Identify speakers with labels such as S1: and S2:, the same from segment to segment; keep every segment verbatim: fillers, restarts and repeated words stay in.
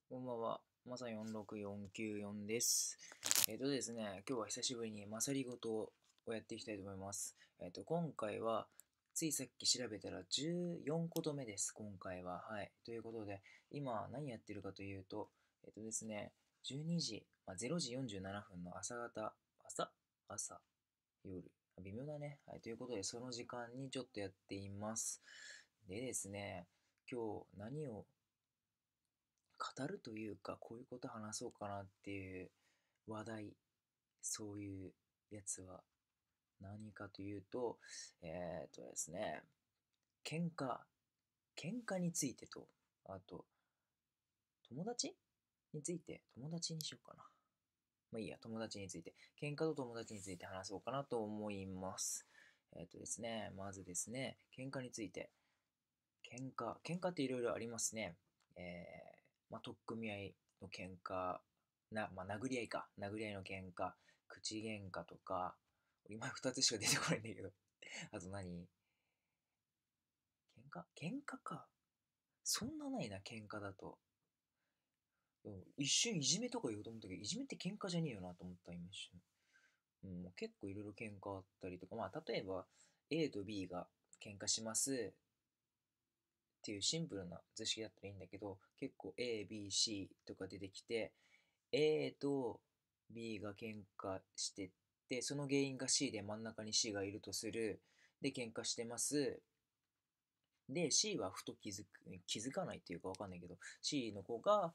S1: こんばんは。まさよんろくよんきゅうよんです。えっ、とですね、今日は久しぶりにまさりごとをやっていきたいと思います。えっ、と、今回は、ついさっき調べたらじゅうよんことめです、今回は。はい。ということで、今何やってるかというと、えっ、とですね、じゅうにじ、まあ、れいじよんじゅうななふんの朝方、朝朝夜微妙だね。はい。ということで、その時間にちょっとやっています。でですね、今日何を語るというか、こういうこと話そうかなっていう話題、そういうやつは何かというと、えーっとですね、喧嘩、喧嘩についてと、あと、友達について、友達にしようかな。まあいいや、友達について、喧嘩と友達について話そうかなと思います。えーっとですね、まずですね、喧嘩について、喧嘩、喧嘩っていろいろありますね。えー、まあ、取っ組み合いの喧嘩、な、まあ、殴り合いか。殴り合いの喧嘩、口喧嘩とか、今ふたつしか出てこないんだけど。あと何喧嘩喧嘩か。そんなないな、喧嘩だと。でも一瞬いじめとか言おうと思ったけど、いじめって喧嘩じゃねえよなと思った、今一瞬。うん、もう結構いろいろ喧嘩あったりとか、まあ、例えば A と B が喧嘩しますっていうシンプルな図式だったらいいんだけど、結構 A、B、C とか出てきて、A と B が喧嘩してって、その原因が C で真ん中に C がいるとする。で、喧嘩してます。で、C はふと気づく、気づかないっていうかわかんないけど、C の子が、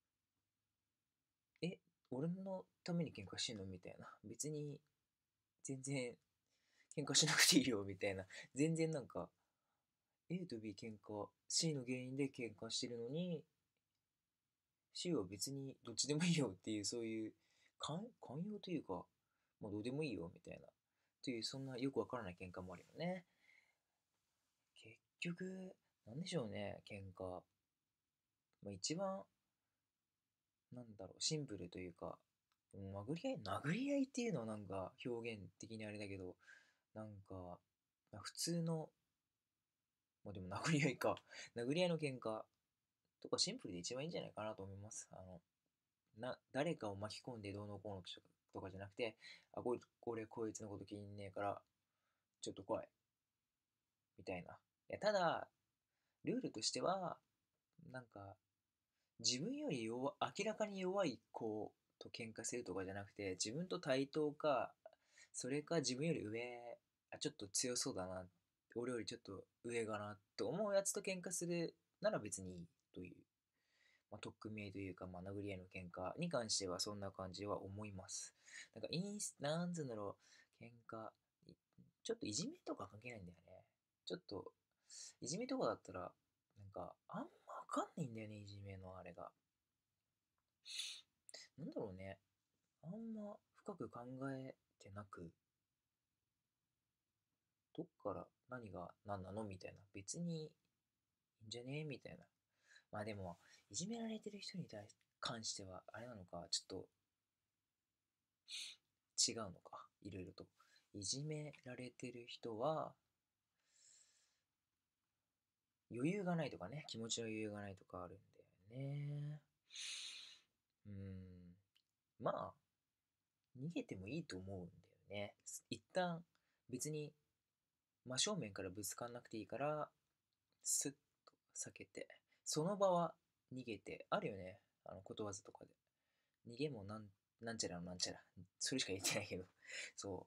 S1: え、俺のために喧嘩してんのみたいな。別に全然喧嘩しなくていいよみたいな。全然なんか、A と B 喧嘩、C の原因で喧嘩してるのに、C は別にどっちでもいいよっていう、そういう寛寛容というか、まあどうでもいいよみたいな。という、そんなよくわからない喧嘩もあるよね。結局、なんでしょうね、喧嘩。まあ一番、なんだろう、シンプルというか、殴り合い殴り合いっていうのはなんか表現的にあれだけど、なんか、まあ普通の、まあでも殴り合いか。殴り合いの喧嘩とかシンプルで一番いいんじゃないかなと思います。あの、な、誰かを巻き込んでどうのこうのとかじゃなくて、あ、こい俺こいつのこと気に入んねえから、ちょっと来い、みたいな。いや、ただ、ルールとしては、なんか、自分より弱、明らかに弱い子と喧嘩するとかじゃなくて、自分と対等か、それか自分より上、あ、ちょっと強そうだな、俺よりちょっと上かなと思うやつと喧嘩するなら別にいいという、まあ、取っ組み合いというか、まあ、殴り合いの喧嘩に関してはそんな感じは思います。なんかインス、なんつうんだろう、喧嘩、ちょっといじめとか関係ないんだよね。ちょっと、いじめとかだったら、なんか、あんまわかんないんだよね、いじめのあれが。なんだろうね。あんま深く考えてなく、どっから何が何なのみたいな。別にいいんじゃねみたいな。まあでも、いじめられてる人に対関しては、あれなのか、ちょっと違うのか。いろいろと。いじめられてる人は、余裕がないとかね、気持ちの余裕がないとかあるんだよね。うーん。まあ、逃げてもいいと思うんだよね。一旦、別に真正面からぶつかんなくていいから、スッと避けて、その場は逃げて、あるよね、あのことわざとかで。逃げもなん、なんちゃらのなんちゃら。それしか言ってないけど。そう。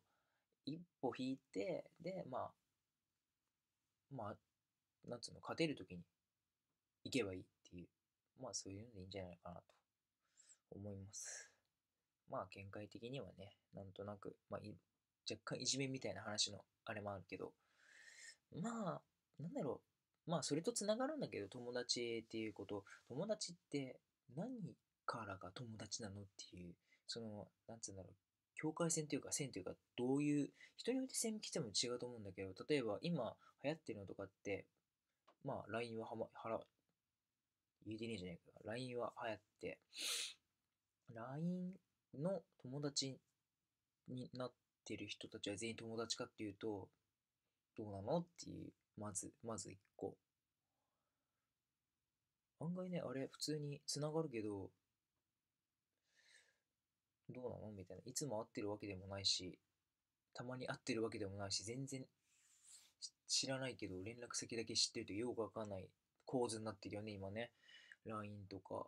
S1: 一歩引いて、で、まあ、まあ、なんつうの、勝てるときに行けばいいっていう。まあ、そういうのでいいんじゃないかなと思います。まあ、見解的にはね、なんとなく、まあ、若干いじめみたいな話のあれもあるけど、まあ、なんだろう。まあ、それとつながるんだけど、友達っていうこと、友達って何からが友達なのっていう、その、なんつうんだろう。境界線というか線というか、どういう、人によって線引きても違うと思うんだけど、例えば今流行ってるのとかって、まあ、ライン ははま、はら、言うてねえじゃねえか。ライン は流行って、ライン の友達になってる人たちは全員友達かっていうと、どうなのっていう、まず、まず一個。 案外ね、あれ、普通に繋がるけど、どうなのみたいな。いつも会ってるわけでもないし、たまに会ってるわけでもないし、全然知らないけど、連絡先だけ知ってるとよくわかんない構図になってるよね、今ね。ライン とか。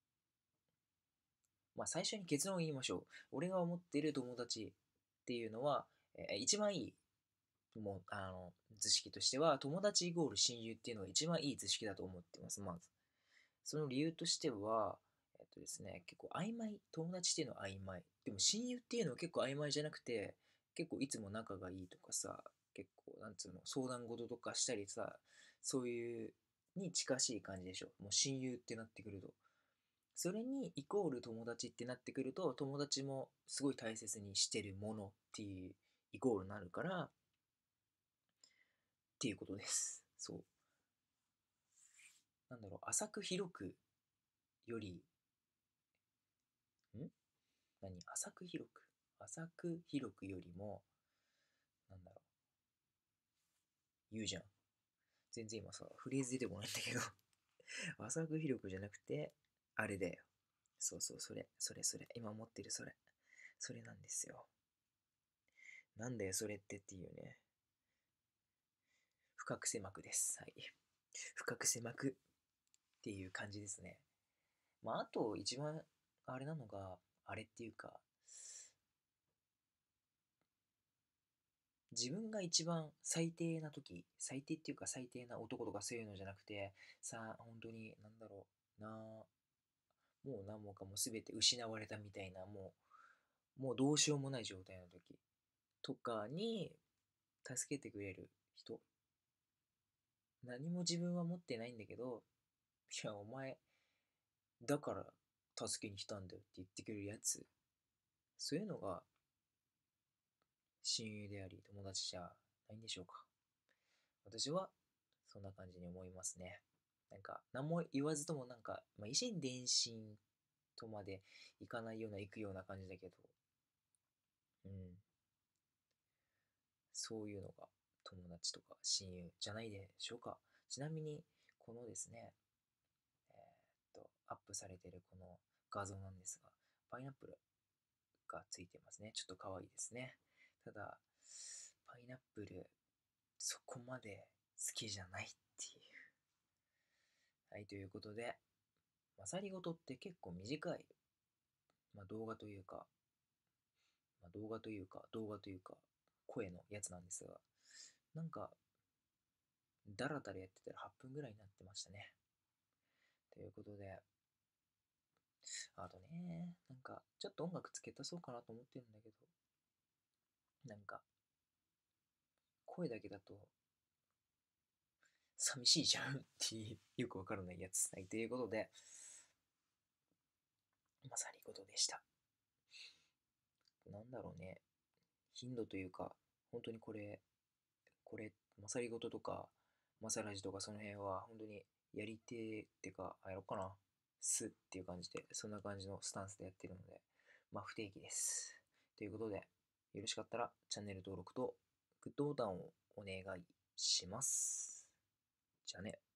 S1: まあ、最初に結論を言いましょう。俺が思ってる友達っていうのは、えー一番いい、もう、あの、図式としては、友達イコール親友っていうのが一番いい図式だと思ってます、まず。その理由としては、えっとですね、結構曖昧、友達っていうのは曖昧。でも親友っていうのは結構曖昧じゃなくて、結構いつも仲がいいとかさ、結構、なんつうの、相談事とかしたりさ、そういうに近しい感じでしょ。もう親友ってなってくると。それにイコール友達ってなってくると、友達もすごい大切にしてるものっていうイコールになるから、っていうことです。そう。なんだろう、浅く広くより、ん何浅く広く。浅く広くよりも、なんだろう、言うじゃん。全然今さ、フレーズ出てこないんだけど浅く広くじゃなくて、あれだよ。そうそう、それ、それそれ。今持ってるそれ。それなんですよ。なんだよ、それってっていうね。深く狭くです。はい。深く狭くっていう感じですね。まあ、あと、一番、あれなのが、あれっていうか、自分が一番最低な時、最低っていうか最低な男とかそういうのじゃなくて、さあ、本当に、なんだろうな、もう何もかも全て失われたみたいな、もう、もうどうしようもない状態の時とかに、助けてくれる人。何も自分は持ってないんだけど、いや、お前、だから助けに来たんだよって言ってくれるやつ。そういうのが親友であり友達じゃないんでしょうか。私はそんな感じに思いますね。なんか、何も言わずともなんか、まあ、以心伝心とまでいかないような、行くような感じだけど、うん、そういうのが友達とか親友じゃないでしょうか。ちなみに、このですね、えーっと、アップされてるこの画像なんですが、パイナップルがついてますね。ちょっと可愛いですね。ただ、パイナップル、そこまで好きじゃないっていう。はい、ということで、まさりごとって結構短い、まあ、動画というか、まあ、動画というか、動画というか、声のやつなんですが、なんか、だらだらやってたらはっぷんぐらいになってましたね。ということで、あとね、なんか、ちょっと音楽付け足そうかなと思ってるんだけど、なんか、声だけだと、寂しいじゃんっていう、よくわからないやつ。はい、ということで、まさにことでした。なんだろうね、頻度というか、本当にこれ、これ、まさりごととか、まさらじとかその辺は、本当にやりてーってか、あやろっかな、すっていう感じで、そんな感じのスタンスでやってるので、まあ不定期です。ということで、よろしかったらチャンネル登録とグッドボタンをお願いします。じゃあね。